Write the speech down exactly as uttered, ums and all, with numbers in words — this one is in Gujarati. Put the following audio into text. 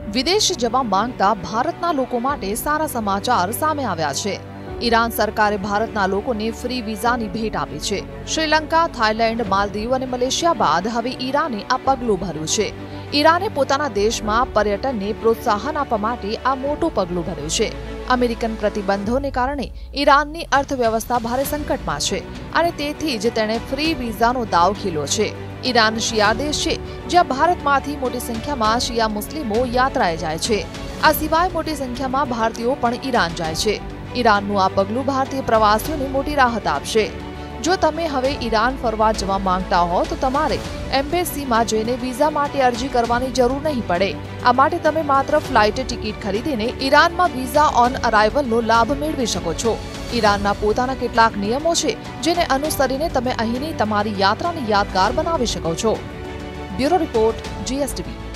વિદેશ જવા માંગતા ભારતના લોકો માટે સારા સમાચાર સામે આવ્યા છે। ઈરાન સરકારે ભારતના લોકોને ફ્રી વિઝાની ભેટ આપી છે। શ્રીલંકા, થાઈલેન્ડ, માલદીવ અને મલેશિયા બાદ હવે ઈરાને આ પગલું ભર્યું છે। ઈરાને પોતાના દેશમાં પર્યટનને પ્રોત્સાહન આપવા માટે આ મોટું પગલું ભર્યું છે। અમેરિકન પ્રતિબંધોને કારણે ઈરાનની અર્થવ્યવસ્થા ભારે સંકટમાં છે અને તેથી જ તેણે ફ્રી વિઝાનો દાવ ખીલ્યો છે। ઈરાન શિયા દેશ છે, જ્યાં ભારતમાંથી મોટી સંખ્યામાં શિયા મુસ્લિમો યાત્રાએ જાય છે। આ સિવાય મોટી સંખ્યામાં ભારતીયો પણ ઈરાન જાય છે। ઈરાનનું આ પગલું ભારતીય પ્રવાસીઓને મોટી રાહત આપશે। જો તમે હવે ઈરાન ફરવા જવા માંગતા હો તો તમારે એમ્બેસીમાં જઈને વિઝા માટે અરજી કરવાની જરૂર નહીં પડે। આ માટે તમે માત્ર ફ્લાઇટ ટિકિટ ખરીદીને ઈરાનમાં વિઝા ઓન અરાઇવલનો લાભ મેળવી શકો છો। ઈરાનના પોતાના કેટલાક નિયમો છે, જેને અનુસરીને તમે અહીંની તમારી યાત્રાને યાદગાર બનાવી શકો છો। Bureau report, GSTV.